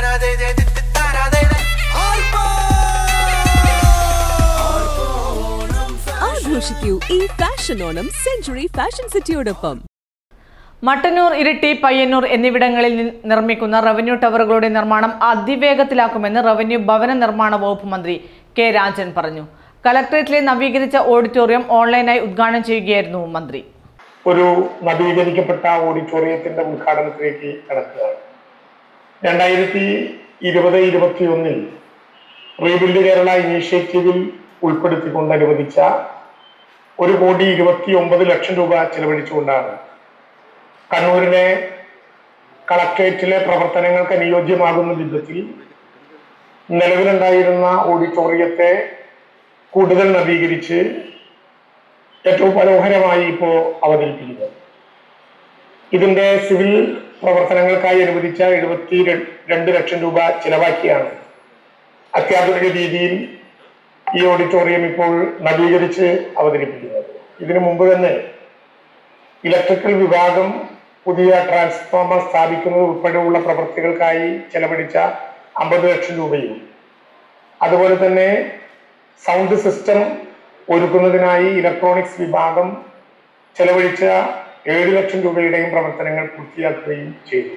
ആഘോഷിക്കൂ ഈ fashion Onam century fashion സിറ്റിയോടൊപ്പം. മട്ടന്നൂർ, ഇരിട്ടി, പയ്യന്നൂർ എന്നിവിടങ്ങളിൽ നിർമ്മിക്കുന്ന റവന്യൂ ടവറുകളുടെ നിർമ്മാണം അതിവേഗത്തിലാക്കുമെന്ന് റവന്യൂ ഭവന നിർമ്മാണ വകുപ്പ് മന്ത്രി കെ രാജൻ പറഞ്ഞു. കലക്ടറേറ്റിലെ നവീകരിച്ച ഓഡിറ്റോറിയം ഓൺലൈനായി ഉദ്ഘാടനം ചെയ്യുകയായിരുന്നു മന്ത്രി. ഒരു നവീകരിക്കപ്പെട്ട ഓഡിറ്റോറിയത്തിന്റെ ഉദ്ഘാടനത്തിലേക്ക് കടക്കുകയാണ്. 2020-21 റീബിൽഡ് കേരള ഇനീഷ്യേറ്റീവിൽ ഉൾപ്പെടുത്തിക്കൊണ്ട് അനുവദിച്ച 1,29,00,000 രൂപ ചെലവഴിച്ചുകൊണ്ടാണ് കണ്ണൂരിലെ കളക്ടറേറ്റിലെ പ്രവർത്തനങ്ങൾക്ക് അനുയോജ്യമാകുന്ന വിധത്തിൽ നിലവിലുണ്ടായിരുന്ന ഓഡിറ്റോറിയത്തെ കൂടുതൽ നവീകരിച്ച് ഏറ്റവും മനോഹരമായി ഇപ്പോൾ അവതരിപ്പിക്കുന്നത്. ഇതിന്റെ സിവിൽ പ്രവർത്തനങ്ങൾക്കായി അനുവദിച്ച 72 ലക്ഷം രൂപ ചിലവാക്കിയാണ് അത്യാധുനിക രീതിയിൽ ഈ ഓഡിറ്റോറിയം ഇപ്പോൾ നവീകരിച്ച് അവതരിപ്പിക്കുന്നത്. ഇതിനു മുമ്പ് തന്നെ ഇലക്ട്രിക്കൽ വിഭാഗം പുതിയ ട്രാൻസ്ഫോമർ സ്ഥാപിക്കുന്നത് ഉൾപ്പെടെയുള്ള പ്രവൃത്തികൾക്കായി ചെലവഴിച്ച 50 ലക്ഷം രൂപയും അതുപോലെ തന്നെ സൗണ്ട് സിസ്റ്റം ഒരുക്കുന്നതിനായി ഇലക്ട്രോണിക്സ് വിഭാഗം ചെലവഴിച്ച 7 ലക്ഷം രൂപയുടെയും പ്രവർത്തനങ്ങൾ പൂർത്തിയാക്കുകയും ചെയ്തു.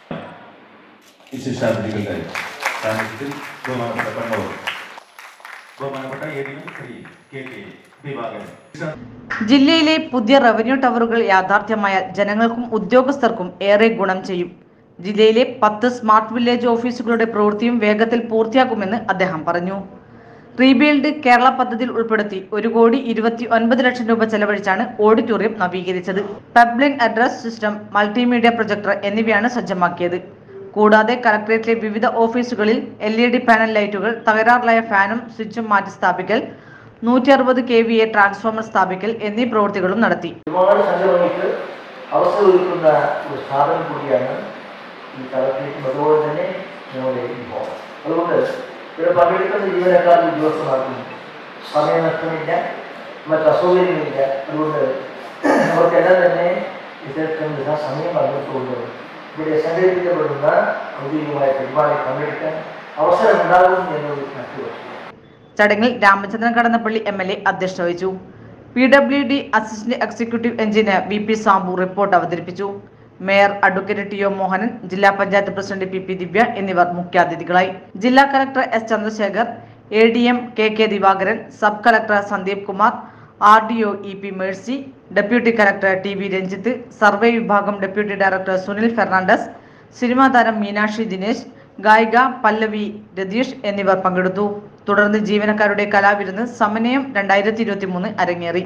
ജില്ലയിലെ പുതിയ റവന്യൂ ടവറുകൾ യാഥാർത്ഥ്യമായാൽ ജനങ്ങൾക്കും ഉദ്യോഗസ്ഥർക്കും ഏറെ ഗുണം ചെയ്യും. ജില്ലയിലെ 10 സ്മാർട്ട് വില്ലേജ് ഓഫീസുകളുടെ പ്രവൃത്തിയും വേഗത്തിൽ പൂർത്തിയാക്കുമെന്ന് അദ്ദേഹം പറഞ്ഞു. റീബിൽഡ് കേരള പദ്ധതിയിൽ ഉൾപ്പെടുത്തി 1,29,00,000 രൂപ ചെലവഴിച്ചാണ് ഓഡിറ്റോറിയം നവീകരിച്ചത്. Public address system, multimedia projector എന്നിവയാണ് സജ്ജമാക്കിയത്. കൂടാതെ കളക്ടറേറ്റിലെ വിവിധ ഓഫീസുകളിൽ LED പാനൽ ലൈറ്റുകൾ, തകരാറിലായ ഫാനും സ്വിച്ചും മാറ്റി സ്ഥാപിക്കൽ, 160 kVA ട്രാൻസ്ഫോമർ സ്ഥാപിക്കൽ എന്നീ പ്രവൃത്തികളും നടത്തി. ഒരുപാട് സംഘടനകൾക്ക് അവസരമൊരുക്കുന്ന ഒരു സ്ഥാപനം കൂടിയാണ് ഈ കളക്ടറേറ്റും അതുപോലെ തന്നെ ഞങ്ങളുടെ ഈ ഭവനം. അതുകൊണ്ട് ഇവിടെ പങ്കെടുക്കുന്ന ജീവനക്കാർ ഉദ്യോഗസ്ഥന്മാർക്കും സമയനഷ്ടമില്ല, മറ്റ് അസൗകര്യമില്ല. അതുകൊണ്ട് അവർക്കെല്ലാം തന്നെ ഇത്തരത്തിലുള്ള സമയം പങ്കെടുത്തുകൊണ്ട് ഇവിടെ സംഘടിപ്പിക്കപ്പെടുന്ന ഔദ്യോഗികമായ പരിപാടി പങ്കെടുക്കാൻ അവസരമുണ്ടാകും എന്നൊരു മറ്റു ചടങ്ങിൽ രാമചന്ദ്രൻ കടന്നപ്പള്ളി MLA അധ്യക്ഷത വഹിച്ചു. PWD assistant executive engineer VP Sabu report അവതരിപ്പിച്ചു. മേയർ അഡ്വക്കേറ്റ് TO മോഹനൻ, ജില്ലാ പഞ്ചായത്ത് പ്രസിഡന്റ് PP ദിവ്യ എന്നിവർ മുഖ്യാതിഥികളായി. ജില്ലാ collector S Chandrashekhar, ADM KK Divakaran, sub collector Sandeep Kumar, RDO EP Mercy, deputy collector TV Ranjith, survey വിഭാഗം deputy director Sunil Fernandez, cinema താരം മീനാക്ഷി ദിനേശ്, ഗായിക പല്ലവി രതീഷ് എന്നിവർ പങ്കെടുത്തു. തുടർന്ന് ജീവനക്കാരുടെ കലാവിരുന്ന് സമന്വയം 2023 അരങ്ങേറി.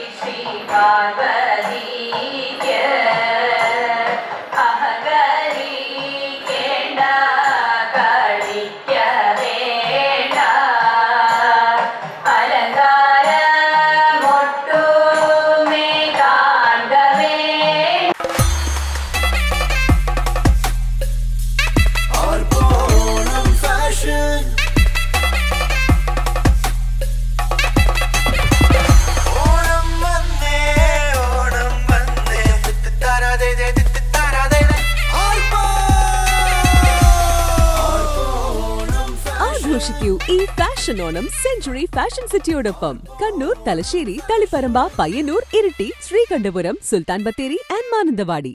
ആഘോഷിക്കൂ ഈ ഫാഷൻ ഓണം സെഞ്ചുറി ഫാഷൻ സിറ്റിയോടൊപ്പം. കണ്ണൂർ, തലശ്ശേരി, തളിപ്പറമ്പ, പയ്യന്നൂർ, ഇരിട്ടി, ശ്രീകണ്ഠപുരം, സുൽത്താൻ ബത്തേരി ആൻഡ് മാനന്തവാടി.